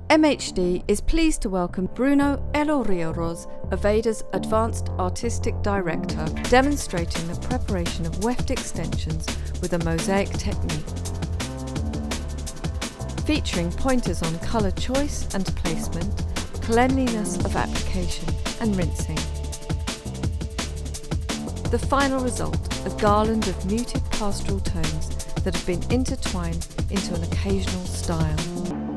MHD is pleased to welcome Bruno Elorrioroz, Aveda's Advanced Artistic Director, demonstrating the preparation of weft extensions with a mosaic technique, featuring pointers on colour choice and placement, cleanliness of application and rinsing. The final result, a garland of muted pastoral tones that have been intertwined into an occasional style.